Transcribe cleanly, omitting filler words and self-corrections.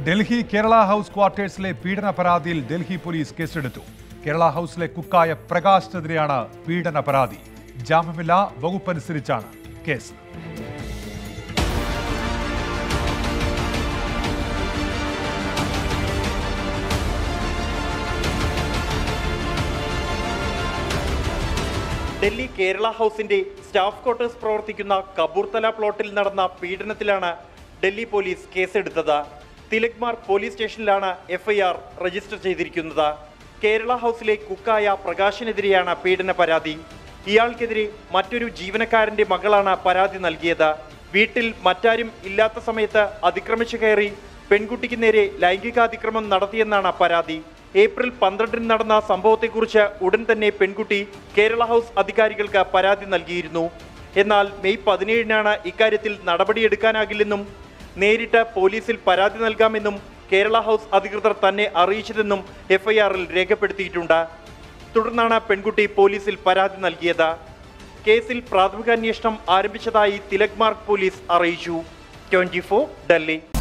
Delhi Kerala house ക്വാർട്ടേഴ്സിലെ പീഡന പരാതിയിൽ Delhi police കേസെടുത്തു. കേരള ഹൗസിലെ കുക്കായ പ്രകാശിനെതിരെയാണ് പീഡന പരാതി. ജാമ്യമില്ലാ വകുപ്പനുസരിച്ചാണ് കേസ്. ഡൽഹി കേരള ഹൗസിന്റെ സ്റ്റാഫ് ക്വാർട്ടേഴ്സ് പ്രവർത്തിക്കുന്ന കപൂർത്തല പ്ലോട്ടിൽ നടന്ന പീഡനത്തിലാണ് ഡൽഹി പോലീസ് കേസെടുത്തത്. തിലക് പോലീസ് സ്റ്റേഷനിലാണ് FIR രജിസ്റ്റർ ചെയ്തിരിക്കുന്നത്. കേരള ഹൗസിലെ കുക്കായ പ്രകാശിനെതിരെയാണ് പീഡന പരാതി. ഇയാൾക്കെതിരെ മറ്റൊരു ജീവനക്കാരന്റെ മകളാണ് പരാതി നൽകിയത്. വീട്ടിൽ മറ്റാരും ഇല്ലാത്ത സമയത്ത് അതിക്രമിച്ചു കയറി പെൺകുട്ടിക്ക് നേരെ ലൈംഗികാതിക്രമം നടത്തിയെന്നാണ് പരാതി. ഏപ്രിൽ 12 നടന്ന സംഭവത്തെക്കുറിച്ച് ഉടൻ തന്നെ പെൺകുട്ടി കേരള ഹൗസ് അധികാരികൾക്ക് പരാതി നൽകിയിരുന്നു. എന്നാൽ മെയ് 17 ഇക്കാര്യത്തിൽ നടപടിയെടുക്കാനാകില്ലെന്നും നേരിട്ട് പോലീസിൽ പരാതി നൽകാമെന്നും കേരള ഹൗസ് അധികൃതർ തന്നെ അറിയിച്ചതെന്നും FIR-ൽ രേഖപ്പെടുത്തിയിട്ടുണ്ട്. തുടർന്നാണ് പെൺകുട്ടി പോലീസിൽ പരാതി നൽകിയത്. കേസിൽ പ്രാഥമിക അന്വേഷണം ആരംഭിച്ചതായി തിലക് പോലീസ് അറിയിച്ചു. 24 ഡൽഹി.